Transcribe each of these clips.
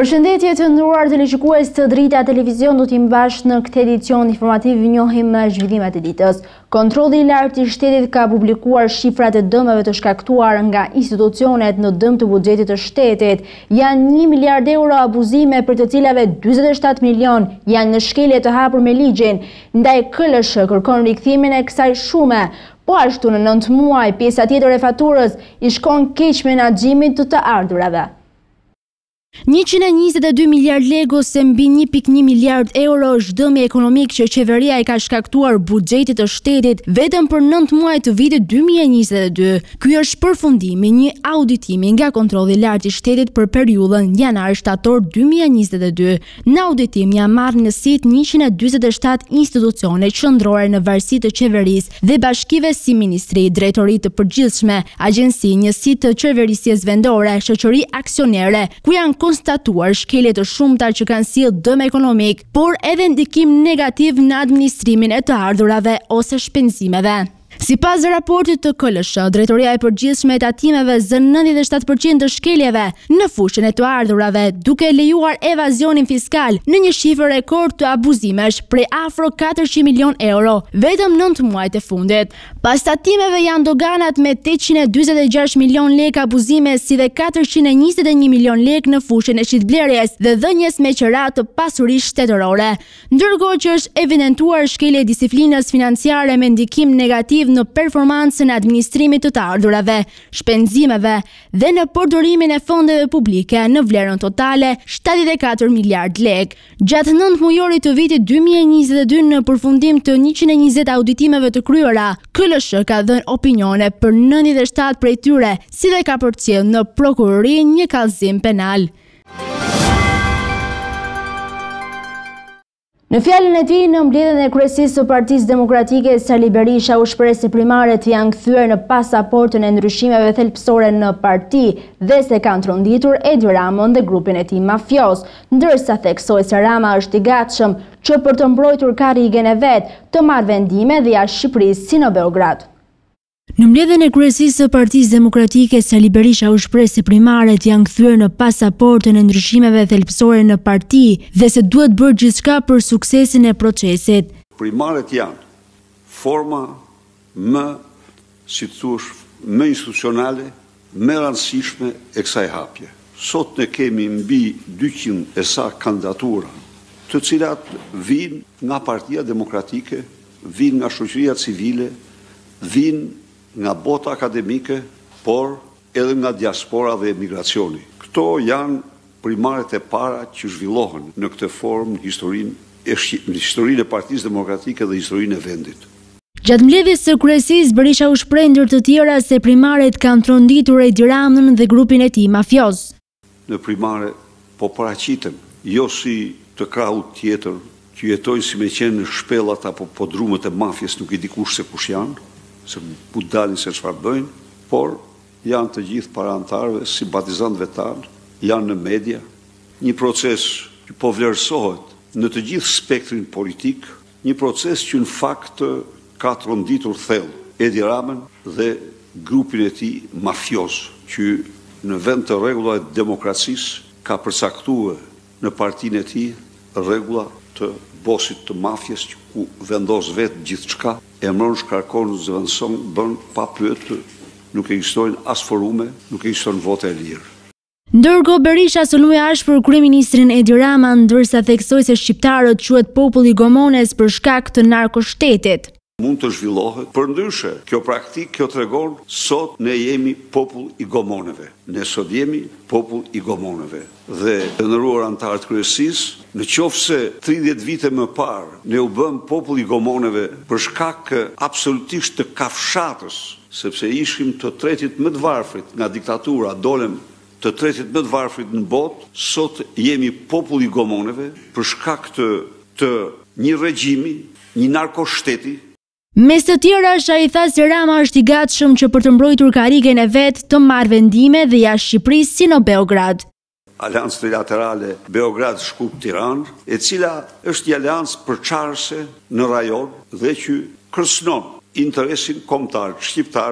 Përshëndetje të nderuar televizionistë të Drita Televizion, do t'jim bashkë në këtë edicion informativ njohim zhvillimet e ditës. Kontrolli i lartë i shtetit ka publikuar shifrat e dëmeve të shkaktuar nga institucionet në dëm të buxhetit të shtetit. Janë 1 miliard euro abuzime, për të cilave 47 milion janë në shkelje të hapur me ligjin. Ndaj KLSH kërkon rikthimin e kësaj shume. Po ashtu në 9 muaj, pjesa tjetër e faturës i shkon keq menaxhimit të ardhurave. 122 miliard lekë ose mbi 1.1 miliard euro është dëmi ekonomik që qeveria i ka shkaktuar buxhetit të shtetit vetëm për 9 muaj të vitit 2022. Ky është përfundimi i një auditimi nga kontrolli i lartë i shtetit për periudhën janar-shtator 2022. Në auditim janë marrë në sit 147 institucione qendrore në varësi të qeverisë dhe bashkive si ministri, drejtori të përgjithshme, agjenci, njësi të qeverisjes vendore, shoqëri aksionere, ku janë konstatuar shkelje të shumta që kanë sjellë dëm ekonomik, por edhe ndikim negativ në administrimin e të ardhurave ose shpenzimeve. Sipas raportit të KLSH, drejtoria e përgjithshme e tatimeve zën 97% të shkeljeve në fushën e të ardhurave, duke lejuar evazionin fiskal në një shifër rekord të abuzimesh prej afro 400 milion euro vetëm 9 muajt e fundit. Pas tatimeve janë doganat me 846 milion lekë abuzime, si dhe 421 milion lekë në fushën e shitblerjes dhe dhënjes me qira të pasurisë shtetërore. Ndërkohë që është evidentuar shkelje disiplinës financiare me ndikim negativ në performancën e administrimit të ardhurave, shpenzimeve dhe në përdorimin e fondeve publike në vlerën totale 74 miliard lekë. Gjatë 9 mujorit të vitit 2022 në përfundim të 120 auditimeve të kryera, KLSH ka dhënë opinione për 97 prej tyre, si dhe ka përcjellë në prokurori një kallëzim penal. Në fjalën e tij në mbledhjen e kryesisë së Partisë Demokratike, Sali Berisha u shpreh se primaret janë kthyer në pasaportën e ndryshimeve thelbësore në parti dhe se kanë tronditur Edi Ramën dhe grupin e tij mafios, ndërsa theksoi se Rama është i gatshëm që për të mbrojtur karrigen e vet të marrë vendime dhe jashtë Shqipërisë si në Beograd. Në mbledhjen e kryesisë së Partisë Demokratike, Sali Berisha u shpreh se primaret janë kthyer në pasaportën e ndryshimeve thelbësore në parti dhe se duhet bërë gjithçka për suksesin e procesit. Primaret janë forma më, si të thuash, më institucionale, më rëndësishme e kësaj hapje. Sot ne kemi mbi 200 e sa kandidatura, të cilat vinë nga Partia Demokratike, vinë nga shoqëria civile, vinë nga bota akademike, por edhe nga diaspora dhe emigracioni. Këto janë primaret e para që zhvillohen në këtë formë në historinë e Partisë Demokratike dhe historinë e vendit. Gjatë mbledhjes së kryesisë, Berisha u shpreh ndër të tjera se primaret kanë tronditur Edi Ramën dhe grupin e tij mafios. Në primare po paraqiten, jo si të krahut tjetër që jetojnë si me qenë në shpellat apo podrumet e mafjes, nuk i di kush se kush janë, se ku dalin se çfarë bëjnë, por janë të gjithë para antarëve, simpatizantëve tanë, janë në media, një proces që po vlerësohet në të gjithë spektrin politik, një proces që në fakt ka tronditur thellë Edi Ramën dhe grupin e tij mafios, që në vend të rregullave të demokracisë ka përcaktuar në partinë e tij rregulla të bosit të mafjes, që ku vendos vetë gjithçka, emron, shkarkon, zëvendëson, bën pa pyetur, nuk ekzistojnë as forume, nuk ekziston vote e lirë. Ndërkohë Berisha synoi ashpër kryeministrin Edi Rama, ndërsa theksoi se shqiptarët quhet popull i gomones për shkak të narkoshtetit. Mund të zhvillohet, përndryshe, kjo praktik, kjo tregon, sot ne jemi popull i gomoneve. Ne sot jemi popull i gomoneve. Dhe të nderuar antarët kryesisë, në qoftë se 30 vite më parë ne u bëm popull i gomoneve për shkak absolutisht të kafshatës, sepse ishim të tretit më të varfrit nga diktatura, dolem të tretit më të varfrit në botë, sot jemi popull i gomoneve për shkak të një regjimi, një narkoshteti. Mes të tjerash, ai tha se Rama është i gatshëm që për të mbrojtur karrigen e vet të marrë vendime dhe jashtë Shqipërisë si në Beograd. Aleancë trilaterale Beograd-Shkup-Tiranë, e cila është një aleancë përçarëse në rajon dhe që kërcënon interesin kombëtar të shqiptarëve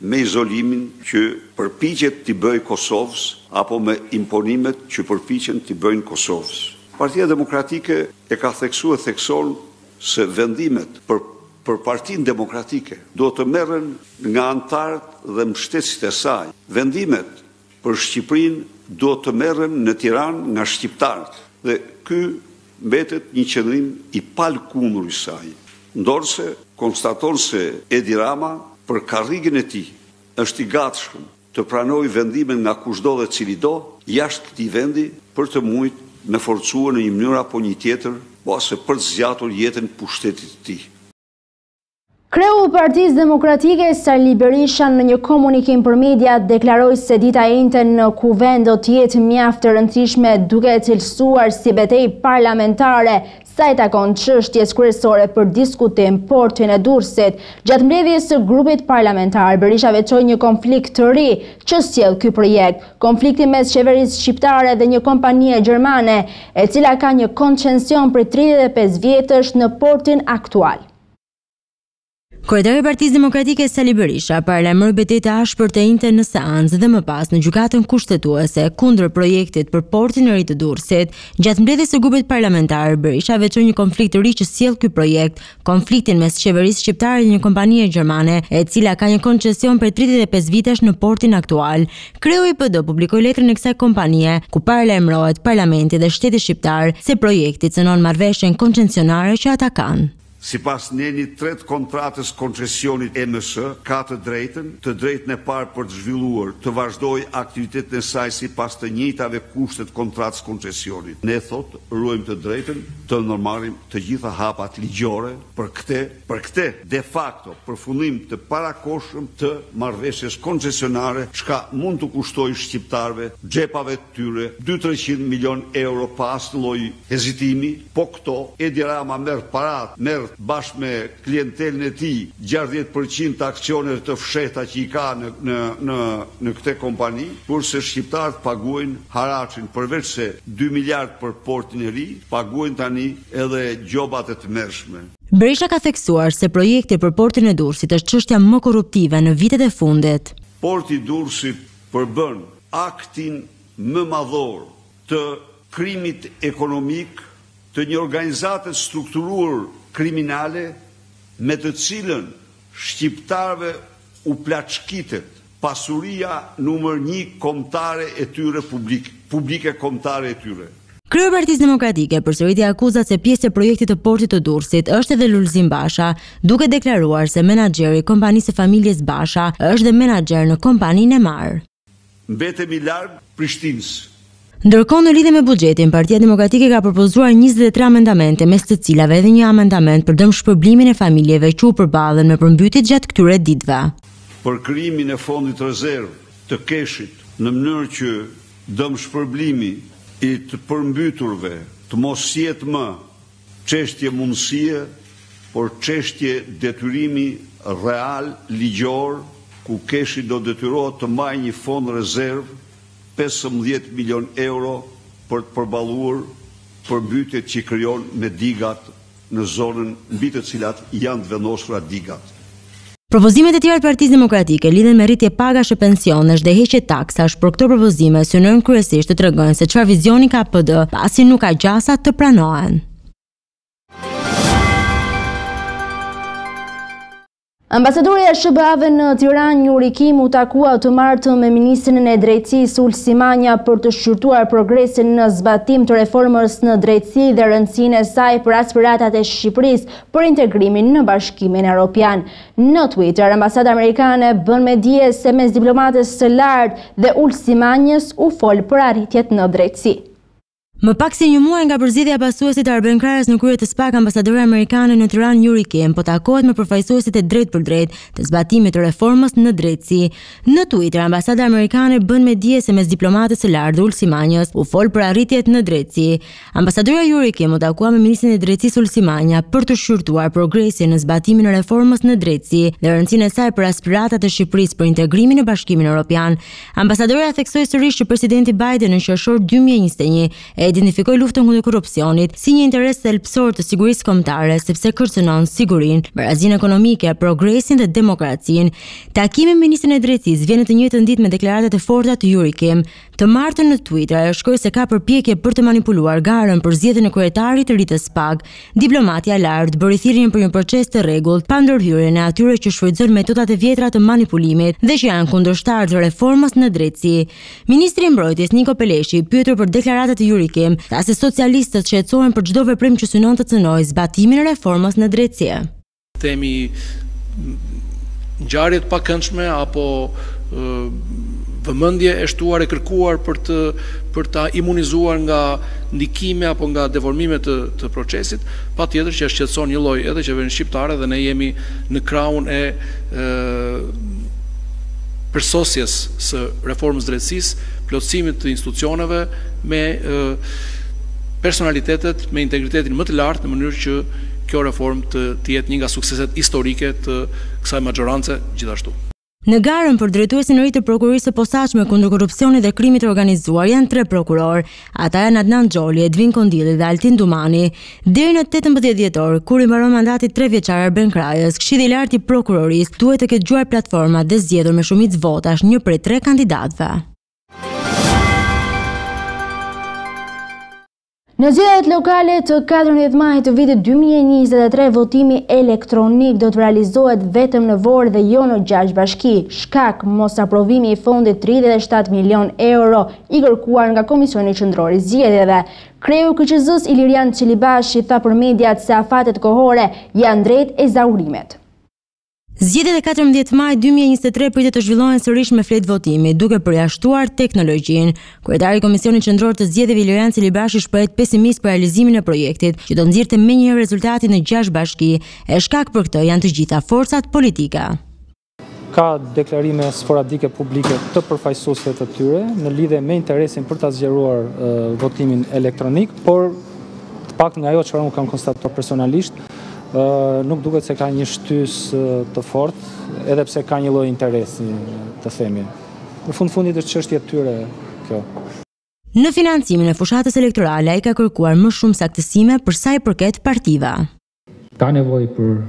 me izolimin që përpiqet t'i bëjë Kosovës apo me imponimet që përpiqen t'i bëjnë Kosovës. Partia Demokratike e ka thekson se vendimet për Partinë Demokratike do të merren nga anëtarët dhe mbështetësit e saj. Vendimet për Shqipërinë do të merren në Tiranë nga shqiptarët dhe ky mbetet një qëndrim i palkundur i saj. Ndorse konstaton se Edi Rama për karrigën e tij është i gatshëm të pranojë vendimin nga kushdo dhe cili do jashtë këtij vendi për të mujt me forcuar në një mënyrë apo një tjetër, ose për të zgjatur jetën pushtetit të tij. Kreu i Partisë Demokratike Sali Berisha në një komunikim për media deklaroi se dita e njëjtë në kuvend do të jetë mjaft e rëndësishme duke e cilësuar si betejë parlamentare sa i takon çështjes kryesore për diskutim portin e Durrësit. Gjatë mbledhjes së grupit parlamentar, Berisha veçoi një konflikt të ri që sjell ky projekt, konflikti mes qeverisë shqiptare dhe një kompanie gjermane, e cila ka një koncesion për 35 vjetësh në portin aktual. Kryetari i Partisë Demokratike Sali Berisha paralajmëroi betejë të ashpër të njëjtë në seancë dhe më pas në gjykatën kushtetuese kundër projektit për portin e ri të Durrësit. Gjatë mbledhjes së grupit parlamentar, Berisha veçoi një konflikt të ri që sjell ky projekt, konfliktin mes qeverisë shqiptare dhe një kompanie gjermane, e cila ka një koncesion për 35 vitesh në portin aktual. Kreu i PD publikoi letrën e kësaj kompanie, ku paralajmërohet Parlamenti dhe Shteti shqiptar se projekti cënon marrëveshjen koncesionare që ata kanë. Sipas nenit 3 kontratës koncesionit EMS, ka të drejtën e parë për të zhvilluar, të vazhdojë aktivitetin e saj sipas të njëjtave kushtet kontratës koncesionit. Ne ruajmë të drejtën të normalim të gjitha hapat ligjore për këtë de facto përfundim të parakohshëm të marrëveshjes koncesionare, çka mund të kushtojë shqiptarëve, xhepave të tyre 200-300 milion euro pa asnjë lloj hezitimi, po këto Edi Rama merr bashkë me klientelën e tij 60% të aksionet të fshehta që i ka në këtë kompani, kurse shqiptarët paguajnë harachin përveç se 2 miliard për portin e ri, paguajnë tani edhe gjobat e tmerrshme. Berisha ka theksuar se projekti për portin e Durrësit është çështja më korruptive në vitet e fundit. Porti i Durrësit përbën aktin më madhor të krimit ekonomik të një organizate strukturuar kriminale me të cilën shqiptarëve u plaçkitet pasuria numër 1 kombëtare e tyre publike kombëtare e tyre. Kreu i Partisë Demokratike përsëriti akuzat se pjesë e projektit të portit të Durrësit është edhe Lulzim Basha, duke deklaruar se menaxheri i kompanisë së familjes Basha është dhe menaxher në kompaninë e Mar. Mbetemi larg Prishtinës. Ndërkohë, në lidhje me buxhetin, Partia Demokratike ka propozuar 23 amendamente, mes të cilave edhe një amendament për dëmshpërblimin e familjeve që u përballen me përmbytjet gjatë këtyre ditëve. Për krijimin e fondit rezervë të keshit në mënyrë që dëmshpërblimi i të përmbyturve të mos jetë më çështje mundësie, por çështje detyrimi real ligjor, ku keshi do detyrohet të mbajë një fond rezervë 15 milion euro për të përballuar përmbytjet që krijon me digat në zonën mbi të cilat janë të vendosura digat. Propozimet e tjera të Partisë Demokratike lidhen me rritje pagash e pensionesh dhe heqje taksash, por këto propozime synojnë kryesisht të tregojnë se çfarë vizioni ka PD, pasi nuk ka gjasa të pranohen. Ambasadorja e SBA-ve në Tiranë, Yuri Kim, u takua të martën me ministrin e drejtësisë Ulsi Manja për të shqyrtuar progresin në zbatim të reformës në drejtësi dhe rëndësinë e saj për aspiratat e Shqipërisë për integrimin në Bashkimin Evropian. Në Twitter, ambasada amerikane bën me dije se mes diplomatës së lartë dhe Ulsi Manjës u fol për arritjet në drejtësi. Më pak se një muaj nga përzgjedhja e pasuesit të Arben Krajës në krye të SPAK, ambasadore amerikane në Tiranë Yuri Kim po takohet me përfaqësuesit e drejt për drejt të zbatimit të reformës në drejtësi. Në Twitter, ambasada amerikane bën me dije se mes diplomatës së lartë Ulsi Manjës u fol për arritjet në drejtësi. Ambasadora Yuri Kim u takua me ministrin e drejtësisë Ulsi Manja për të shqyrtuar progresin në zbatimin e reformës në drejtësi dhe rëndësinë e saj për aspiratat e Shqipërisë për integrimin në Bashkimin Evropian. Ambasadora theksoi sërish që presidenti Biden në qershor 2021 e identifikoi luftën kundër korrupsionit si një interes thelbësor të sigurisë kombëtare sepse kërcënon sigurinë, barazinë ekonomike, progresin dhe demokracinë. Takimi me ministrin e drejtësisë vjen në të njëjtën ditë me deklaratat e forta të Yuri Kim. Të martën në Twitter ajo shkroi se ka përpjekje për të manipuluar garën për zgjedhjen e kryetarit të ri të SPAK. Diplomatja lart bëri thirrjen për një proces të rregullt pa ndërhyrjen e atyre që shfrytëzojnë metodat e vjetra të manipulimit dhe që janë kundërshtar të reformës në drejtësi. Ministri i Mbrojtjes Niko Peleshi, pyetur për deklaratat e Yuri Kim, tha se socialistët shqetësohen për çdo veprim që synon të cënojë zbatimin e reformës në drejtësi. Themi ngjarje të pakëndshme apo vëmendje e shtuar e kërkuar për ta imunizuar nga ndikime apo nga deformime të procesit, patjetër që shqetëson një lloj edhe qeverinë shqiptare dhe ne jemi në krahun e përsosjes së reformës drejtësisë, plotësimit të institucioneve me personalitetet me integritetin më të lartë në mënyrë që kjo reformë të jetë një nga sukseset historike të kësaj maxorance gjithashtu. Në garën për drejtuesin e ri të prokurorisë së posaçme kundër korrupsionit dhe krimit të organizuar janë 3 prokuror. Ata janë Adnan Xholi, Edvin Kondilli dhe Altin Dumani. Deri në 18 dhjetor, kur i mbaron mandati 3 vjeçar Arben Krajës, Këshilli i Lartë i Prokurorisë duhet të ketë gjuar platformat dhe zgjedhur me shumicë votash një prej 3 kandidatëve. Në zgjedhjet lokale të 14 majit të vitit 2023, votimi elektronik do të realizohet vetëm në Vorë dhe jo në 6 bashki, shkak mos aprovimi i fondit 37 milion euro i kërkuar nga Komisioni Qendror i Zgjedhjeve. Kreu i KQZ-s Ilirian Çelibashi tha për mediat se afatet kohore janë drejt ezaurimet. Zgjedhjet e 14 maj 2023 pritet të zhvillohen sërish me fletë votimi, duke përjashtuar teknologjinë. Kryetari i Komisionit Qendror të Zgjedhjeve Ilirian Çelibashi shprehet pesimist për realizimin e projektit, që do nxjerrte menjëherë rezultatin në 6 bashki, e shkak për këtë janë të gjitha forcat politike. Ka deklarime sporadike publike të përfaqësuesve të tyre në lidhje me interesin për ta zgjeruar votimin elektronik, por të paktën nga ajo çfarë unë kam konstatuar personalisht, nuk duket se ka një shtys të fortë, edhe pse ka një lloj interesi, të themi. Në fundit është çështje e tyre kjo. Në financimin e fushatës elektorale ai ka kërkuar më shumë saktësime për sa i përket partive. Ka nevojë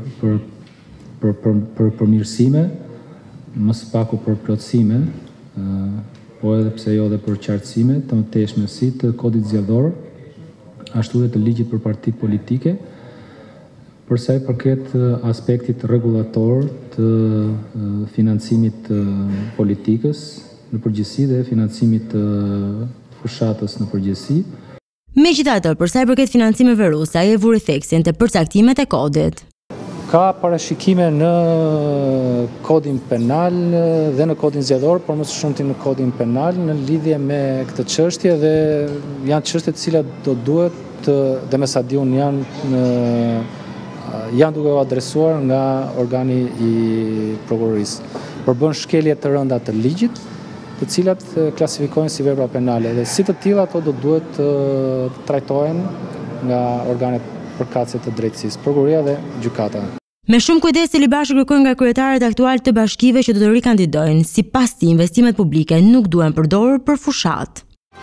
për përmirësime, më së paku për plotësime, po edhe pse jo dhe për qartësime të mëtejshme si të kodit zgjedhor, ashtu dhe të ligjit për partitë politike, për sa i përket aspektit rregullator të financimit politikës në përgjithësi dhe financimit të fushatës në përgjithësi. Megjithatë, për sa i përket financimeve ruse, ai e vuri theksin te përcaktimet e kodit. Ka parashikime në kodin penal dhe në kodin zgjedhor, por më së shumti në kodin penal në lidhje me këtë çështje dhe janë çështje të cilat do duhet dhe me sa di unë janë duke u adresuar nga organi i prokurorisë. Përbën shkelje të rënda të ligjit, të cilat klasifikojnë si vepra penale dhe si të tilla ato do duhet të trajtohen nga organet përkatëse të drejtësisë, prokuroria dhe gjykata. Me shumë kujdes Çelibashi kërkon nga kryetarët aktual të bashkive që do të rikandidojnë, sipas tij investimet publike nuk duhen përdorur për fushat.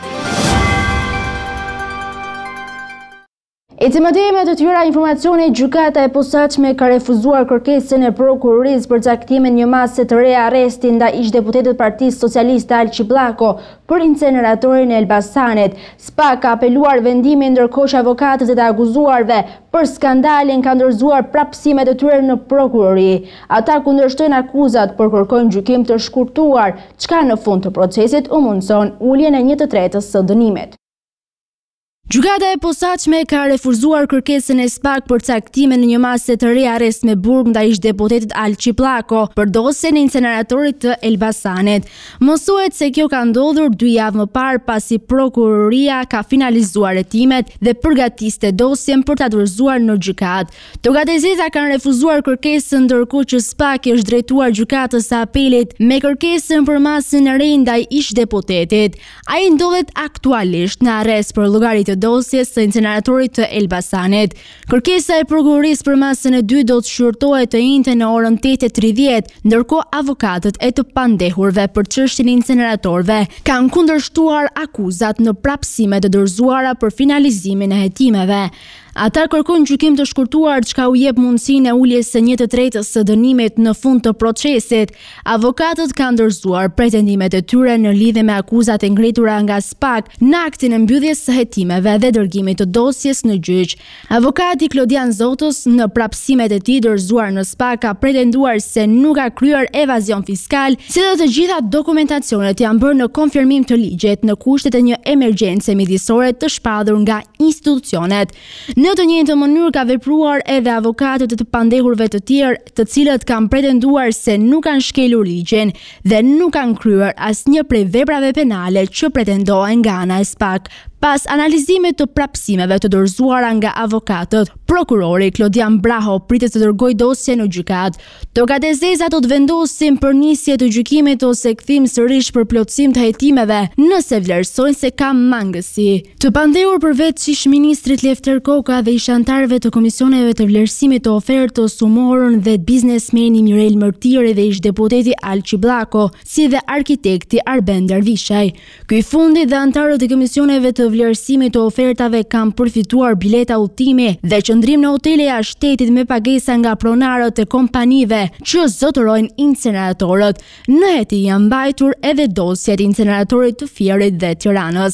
Me të tjera informacione, gjykata e posaçme ka refuzuar kërkesën e prokurorisë për caktimin një mase të re arresti ndaj ish-deputetit Partisë Socialiste Alçi Bllako për inceneratorin e Elbasanit. SPAK ka apeluar vendimin, ndërkohë që avokatët e të akuzuarve për skandalin kanë dorëzuar prapësimet e tyre në prokurori. Ata kundërshtojnë akuzat, por kërkojnë gjykim të shkurtuar, çka në fund të procesit u mundson uljen e 1/3 së dënimit. Gjykata e posaçme ka refuzuar kërkesën e SPAK për caktimin në një mase të re arrest me burg ndaj ish-deputetit Alçi Bllako për dosjen e inceneratorit të Elbasanit. Mësohet se kjo ka ndodhur 2 javë më parë pasi prokuroria ka finalizuar hetimet dhe përgatiste dosjen për ta dorëzuar në gjykatë. Togatezeta kanë refuzuar kërkesën, ndërkohë që SPAK është drejtuar gjykatës së apelit me kërkesën për masën e re ndaj ish-deputetit. Ai ndodhet aktualisht në arrest për llogari të vendosjes së inceneratorit të Elbasanit. Kërkesa e prokurorisë për masën e 2 do të shqyrtohet të njëjtën në orën 8:30, ndërkohë avokatët e të pandehurve për çështjen e inceneratorëve kanë kundërshtuar akuzat në prapësime të dorëzuara për finalizimin e hetimeve. Ata kërkojnë gjykim të shkurtuar, çka u jep mundësinë e uljes së 1/3 së dënimit në fund të procesit. Avokatët kanë dorëzuar pretendimet e tyre në lidhje me akuzat e ngritura nga SPAK në aktin e mbylljes së hetimeve dhe dërgimit të dosjes në gjyq. Avokati Klodian Zotos në prapësimet e tij dorëzuar në SPAK ka pretenduar se nuk ka kryer evazion fiskal, si dhe të gjitha dokumentacionet janë bërë në konfirmim të ligjit në kushtet e një emergjence midisore të shpallur nga institucionet. Në të njëjtën mënyrë ka vepruar edhe avokatët e të pandehurve të tjerë, të cilët kanë pretenduar se nuk kanë shkelur ligjin dhe nuk kanë kryer asnjë prej veprave penale që pretendohen nga ana e SPAK. Pas analizimit të prapësimeve të dorëzuara nga avokatët, prokurori Klodian Braho pritet të dërgojë dosjen në gjykat. Tokat e zeza do të vendosin për nisje të gjykimit ose kthim sërish për plotësim të hetimeve, nëse vlerësojnë se ka mangësi. Të pandehur përveç ish-ministrit Lefter Koka dhe ish anëtarëve të komisioneve të vlerësimit të ofertës u morën dhe biznesmeni Mirel Mërtiri dhe ish-deputeti Alçi Bllako, si dhe arkitekti Arben Dervishaj. Ky fundi dhe anëtarët e komisioneve të vlerësimit të ofertave kanë përfituar bileta udhtimi dhe qëndrim në hotele jashtë shtetit me pagesa nga pronarët e kompanive që zotërojnë inceneratorët. Në heti janë mbajtur edhe dosjet e inceneratorit të Fierit dhe Tiranës.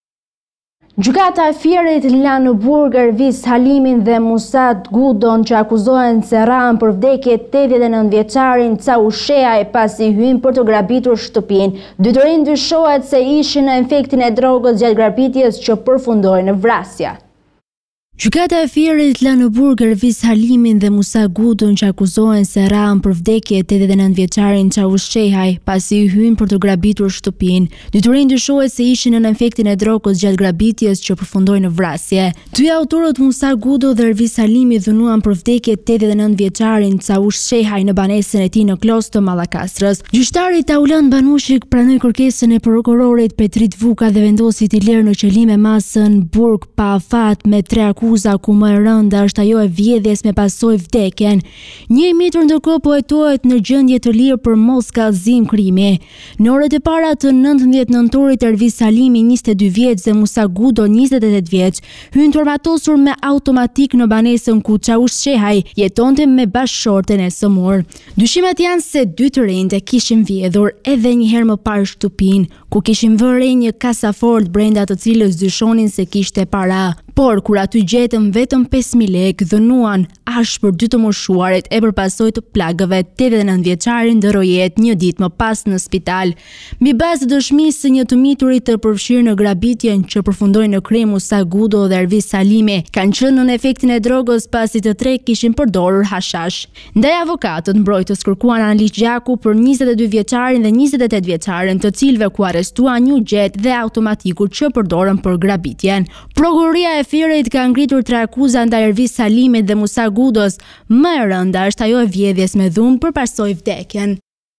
Gjykata e Fierit la në burg Ervis Halimin dhe Musat Gudon që akuzohen se ranë për vdekje 89-vjeçarin Çavusheaj pasi hyn për të grabitur shtëpinë. Dytërin dyshohet se ishin në infektin e drogës gjatë grabitjes që përfundoi në vrasje. Gjykata e Fierit la në burg Ervis Halimin dhe Musa Gudon që akuzohen se ranë për vdekje 89-vjeçarin Çavusheaj pasi hyn për të grabitur shtëpinë. Dytërin dyshohet se ishin në infektin e drogës gjatë grabitjes që përfundoi në vrasje. Dy autorët Musa Gudo dhe Ervis Halimi dhunuan për vdekje 89-vjeçarin Çavusheaj në banesën e tij në Klos të Mallakastrës. Gjyqtari Taulan Banushik pranoi kërkesën e prokurorit Petrit Vuka dhe vendosi t'i lërë në qëllim e masën burg pa afat me 3 akuza ku më e rënda është ajo e vjedhjes me pasojë vdekjen. Një mitër ndërkohë po hetohet në gjendje të lirë për mos kallëzim krimi. Në orët e para të 19 nëntorit Ervis Halimi 22 vjeç dhe Musa Gudo 28 vjeç hynë turmatosur me automatik në banesën ku Çavusheaj jetonte me bashkëshorten e sëmur. Dyshimet janë se dy të rinjtë kishin vjedhur edhe një herë më parë shtëpinë, ku kishin vënë një kasafort brenda të cilës dyshonin se kishte para. Por kur aty gjetëm vetëm 5.000 lekë, dhënuan ashpër dy të moshuarit e përpasoj të plagëve 89 vjeçarin ndëroi jetë një ditë më pas në spital. Mbi bazë dëshmisë së një të miturit të përfshirë në grabitjen që përfundoi në krim Musa Gudo dhe Ervis Halimi, kanë qenë në efektin e drogës pasi të tre kishin përdorur hashash. Ndaj avokatët mbrojtës kërkuan analizë gjaku për 22 vjeçarin dhe 28 vjeçarin, të cilëve ku arrestuan një gjet dhe automatiku që përdorën për grabitjen. Prokuroria e Fierit ka ngritur 3 akuza ndaj Ervis Halimit dhe Musa Gudos. Më e rënda është ajo e vjedhjes me dhunë për pasojë vdekjen.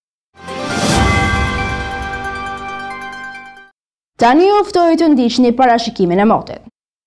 Tani ju ftoj të ndiqni parashikimin e motit.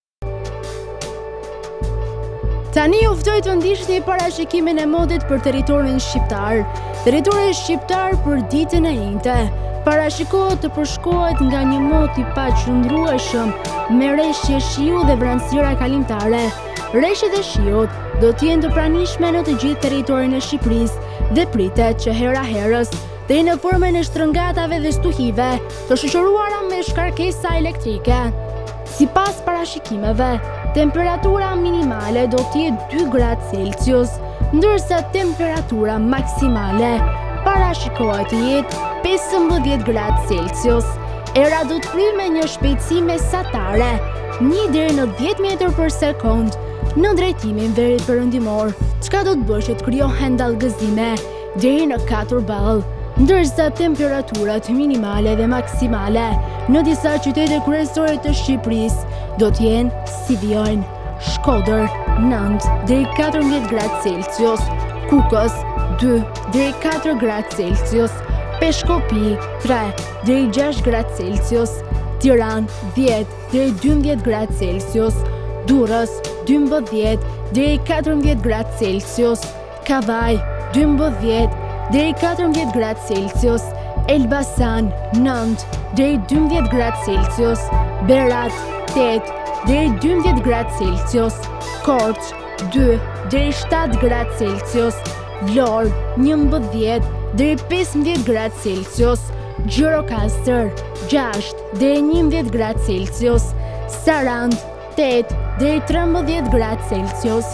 Tani ju ftoj të ndiqni parashikimin e modit për territorin shqiptar. Territori shqiptar për ditën e njëjtë parashikohet të përshkohet nga një mot i paqëndrueshëm me rreshje shiu dhe vranësira kalimtare. Rreshjet e shiut do të jenë të pranishme në të gjithë territorin e Shqipërisë dhe pritet që hera herës deri në formën e shtrëngatave dhe stuhive të shoqëruara me shkarkesa elektrike. Sipas parashikimeve, temperatura minimale do të jetë 2 gradë Celsius, ndërsa temperatura maksimale parashikohet të jetë 15 gradë Celsius. Era do të fryjë me një shpejtësi mesatare 1 deri në 10 metër për sekond në drejtimin veri perëndimor, çka do të bëjë që të krijohen dallgëzime deri në 4 ball, ndërsa temperaturat minimale dhe maksimale në disa qytete kryesore të Shqipërisë do të jenë si vijojnë: Shkodër 9 deri 14 gradë Celsius, Kukës 2 deri 4 gradë Celsius, Peshkopi 3 deri 6 gradë Celsius, Tiranë 10 deri 12 gradë Celsius, Durrës 12 deri 14 gradë Celsius, Kavaj 12 deri 14 gradë Celsius, Elbasan 9 deri 12 gradë Celsius, Berat 8 deri 12 gradë Celsius, Korç 2 deri 7 gradë Celsius, Vlorë 11 deri 15 gradë Celsius, Gjirokastër 6 deri 11 gradë Celsius, Sarand 8 deri 13 gradë Celsius.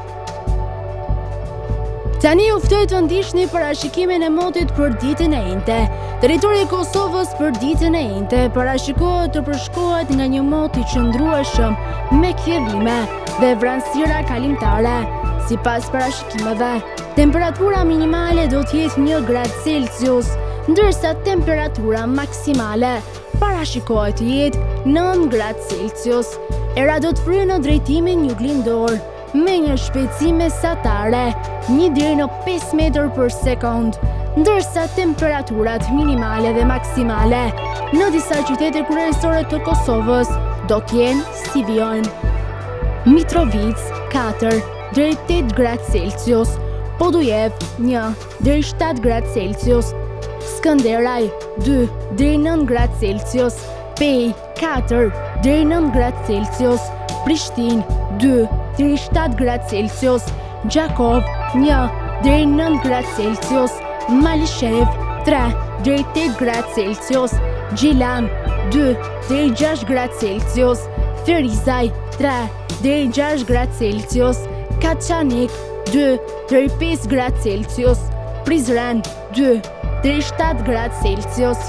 Tani ju ftoj të ndiqni parashikimin e motit për ditën e njëjtë. Territori i Kosovës për ditën e njëjtë parashikohet të përshkohet nga një mot i qëndrueshëm me kthjellime dhe vranësira kalimtare. Sipas parashikimeve, temperatura minimale do të jetë 1 gradë Celsius, ndërsa temperatura maksimale parashikohet të jetë 9 gradë Celsius. Era do të fryjë në drejtimin juglindor me një shpejtësi mesatare 1 deri në 5 metër për sekond, ndërsa temperaturat minimale dhe maksimale në disa qytete kryesore të Kosovës do të jenë si vijojnë: Mitrovic 4 deri 8 gradë Celsius, Podujev 1 deri 7 gradë Celsius, Skënderaj 2 deri 9 gradë Celsius, Pej 4 deri 9 gradë Celsius, Prishtinë 2 deri 7 gradë Celsius, Gjakov 1 deri 9 gradë Celsius, Malishev 3 deri 8 gradë Celsius, Gjilan 2 deri 6 gradë Celsius, Ferizaj 3 deri 6 gradë Celsius, Kaçanik 2 deri 5 gradë Celsius, Prizren 2 deri 7 gradë Celsius.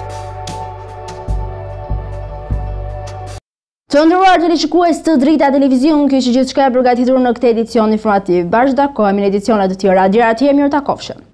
Të nderuar teleshikues të Drita Televizion, kjo është gjithçka e përgatitur në këtë edicion informativ. Bashkë takohemi në edicione të tjera. Deri atje, mirë takofshëm.